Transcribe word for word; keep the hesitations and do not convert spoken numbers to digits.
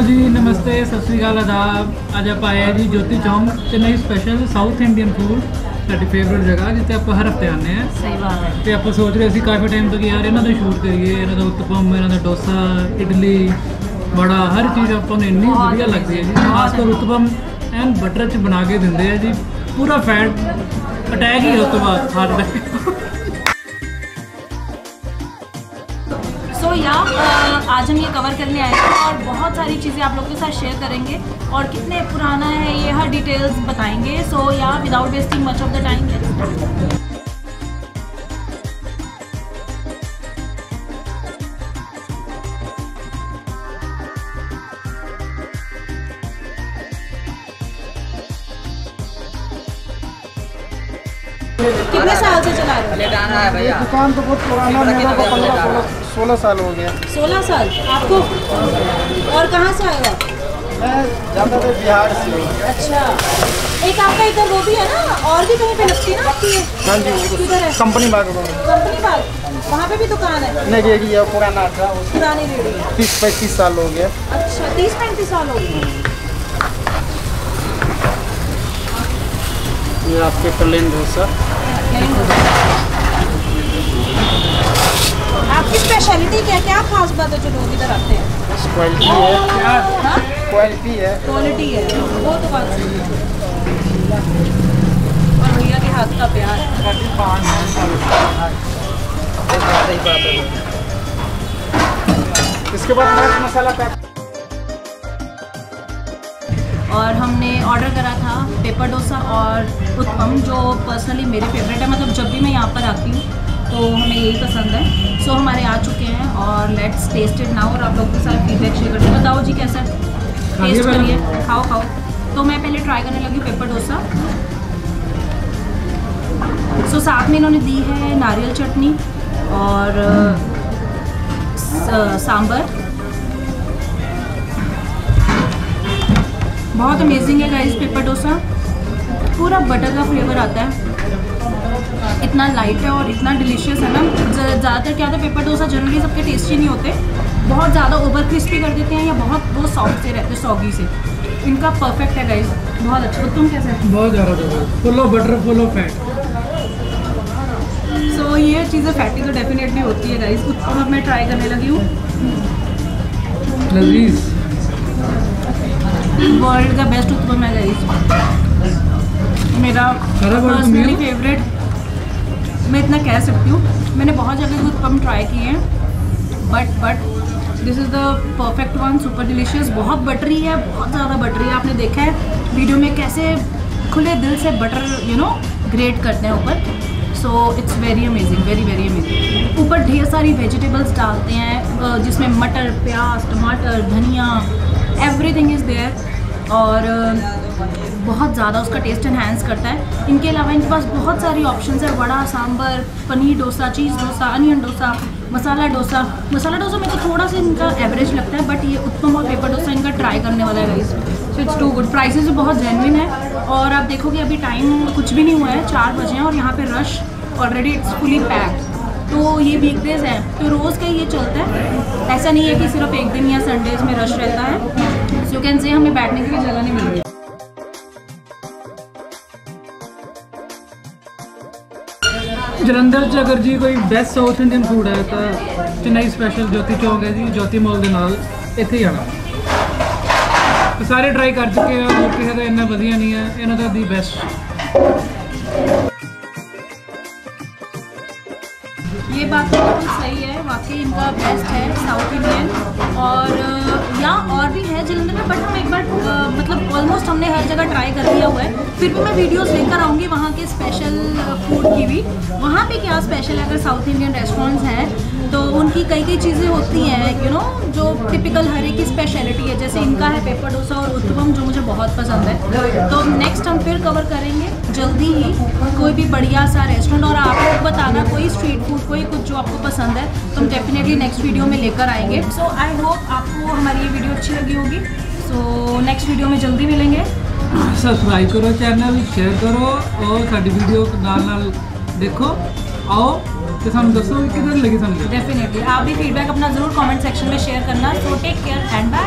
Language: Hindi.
जी नमस्ते सत श्री अकाल आदाब। ਅੱਜ ਆਪਾਂ ਆਏ ਜੀ Jyoti Chowk Chennai special south Indian food ਸਾਡੀ ਫੇਵਰਟ ਜਗ੍ਹਾ ਜਿੱਥੇ ਆਪਾਂ ਹਰ ਹਫਤੇ ਆਉਂਦੇ ਹਾਂ। ਸਹੀ ਬਾਤ ਹੈ। ਤੇ ਆਪਾਂ ਸੋਚ ਰਹੇ ਸੀ ਕਾਫੀ ਟਾਈਮ ਤੋਂ ਕਿ ਯਾਰ ਇਹਨਾਂ ਦਾ ਸ਼ੂਟ ਕਰੀਏ, ਇਹਨਾਂ ਦਾ ਉਤਪਮ, ਇਹਨਾਂ ਦਾ ਡੋਸਾ, ਇਡਲੀ, ਬੜਾ ਹਰ ਚੀਜ਼ ਆਪਾਂ ਨੂੰ ਇੰਨੀ ਵਧੀਆ ਲੱਗਦੀ ਹੈ ਜੀ। ਖਾਸ ਕਰ ਉਤਪਮ ਐਨ ਬਟਰ 'ਚ ਬਣਾ ਕੇ ਦਿੰਦੇ ਆ ਜੀ, पूरा फैट अटैक ही है उसके बाद हार्ट अटैक। सो या आज हम ये कवर करने आए हैं और बहुत सारी चीज़ें आप लोगों के साथ शेयर करेंगे और कितने पुराना है ये हर डिटेल्स बताएंगे। सो या without wasting much of the time कितने साल से चला रहे हो? भैया दुकान तो बहुत पुराना, मेरा को पंद्रह सोलह साल हो गया। सोलह साल आपको? और कहाँ से आए हो आप? मैं ज़्यादा तो बिहार से। अच्छा, एक आपका इधर वो भी है ना, और भी कहीं पे लगती है ना आपकी? हाँ जी, किधर है? कंपनी बाग। कंपनी बाग, वहाँ पे भी दुकान है? नहीं, रेडी है, पुराना था, पुरानी रेडी है। तीस पैंतीस साल हो गया। अच्छा, तीस पैंतीस साल हो गए। ये आपके प्लेन डोसा। आपकी स्पेशलिटी क्या क्या खास बात है जो लोग इधर आते हैं? क्वालिटी है, क्वालिटी है, क्वालिटी है, वो तो बात सही है। और भैया के हाथ का प्यार। इसके बाद मिर्च मसाला पैक। और हमने ऑर्डर करा था पेपर डोसा और उत्पम, जो पर्सनली मेरे फेवरेट है। मतलब जब भी मैं यहाँ पर आती हूँ तो हमें यही पसंद है। सो so, हमारे आ चुके हैं और लेट्स टेस्ट इट नाउ और आप लोगों के साथ फीडबैक शेयर करते हैं। बताओ जी कैसा है, टेस्ट करिए, खाओ खाओ। तो मैं पहले ट्राई करने लगी पेपर डोसा। सो so, साथ में इन्होंने दी है नारियल चटनी और सांभर। बहुत अमेजिंग है गाइस पेपर डोसा, पूरा बटर का फ्लेवर आता है, इतना लाइट है और इतना डिलीशियस है ना। ज़्यादातर क्या होता है पेपर डोसा जनरली सबके टेस्टी नहीं होते, बहुत ज़्यादा ओवर क्रिस्पी कर देते हैं या बहुत वो सॉफ्ट से रहते हैं, सॉगी से। इनका परफेक्ट है गाइस, बहुत अच्छा। तुम कैसे है? बहुत ज़्यादा full of butter, full of fat. So ये चीज़ें फैटी तो डेफिनेटली होती है गाइस। उत्पम अब मैं ट्राई करने लगी हूँ। लजीज वर्ल्ड का बेस्ट उत्पम है गाइस, मेरा पर्सनली फेवरेट। मैं इतना कह सकती हूँ, मैंने बहुत जगह के उत्पम ट्राई किए हैं but but this is the perfect one, super delicious. बहुत बटरी है, बहुत ज़्यादा बटरी है। आपने देखा है वीडियो में कैसे खुले दिल से बटर यू नो ग्रेट करते हैं ऊपर। So it's very amazing, very very amazing. ऊपर ढेर सारी वेजिटेबल्स डालते हैं जिसमें मटर, प्याज, टमाटर, धनिया, एवरीथिंग इज़ देयर और बहुत ज़्यादा उसका टेस्ट एनहांस करता है। इनके अलावा इनके पास बहुत सारी ऑप्शंस है, वड़ा, सांभर, पनीर डोसा, चीज़ डोसा, अनियन डोसा, मसाला डोसा। मसाला डोसा में तो थोड़ा सा इनका एवरेज लगता है बट ये उत्पम और पेपर डोसा इनका ट्राई करने वाला है guys. So it's too good. Prices भी बहुत जेन्युइन है और आप देखोगे अभी टाइम कुछ भी नहीं हुआ है, चार बजे हैं और यहाँ पे rush already it's fully packed. तो ये वीकडेज है तो रोज़ का ये चलता है, ऐसा नहीं है कि सिर्फ एक दिन या संडेज में रश रहता है। सो यू कैन से हमें बैठने की भी जगह नहीं मिल रही। जलंधर च अगर जी कोई बेस्ट साउथ इंडियन फूड है तो चेन्नई स्पैशल ज्योति चौक है जी, ज्योति मॉल के नाल इत्थे ही आना। तो सारे ट्राई कर चुके हैं और किसी का इन्ना वधिया नहीं है, इन्हों का दी बेस्ट। ये बात तो बिल्कुल सही है, वाकई इनका बेस्ट है साउथ इंडियन। और या और भी है जलंधर में बट हम एक बार मतलब ऑलमोस्ट हमने हर जगह ट्राई कर लिया हुआ है। फिर भी मैं वीडियोस लेकर आऊँगी वहाँ के स्पेशल फूड की भी। वहाँ पे क्या स्पेशल है, अगर साउथ इंडियन रेस्टोरेंट्स हैं तो उनकी कई कई चीज़ें होती हैं यू नो जो टिपिकल हर एक की स्पेशलिटी है। जैसे इनका है पेपर डोसा और उत्पम जो मुझे बहुत पसंद है। तो नेक्स्ट हम फिर कवर करेंगे जल्दी ही कोई भी बढ़िया सा रेस्टोरेंट। और आप लोग बताना कोई स्ट्रीट फूड, कोई कुछ जो आपको पसंद है तो हम डेफिनेटली नेक्स्ट वीडियो में लेकर आएंगे। सो आई होप आपको हमारी ये वीडियो अच्छी लगी होगी। सो नेक्स्ट वीडियो में जल्दी मिलेंगे। सब्सक्राइब करो चैनल, शेयर करो और साडी वीडियो नाल नाल देखो। आओ तो सानू दसो किधर लगी सानू। डेफिनेटली आप भी फीडबैक अपना जरूर कमेंट सेक्शन में शेयर करना। So take care and bye.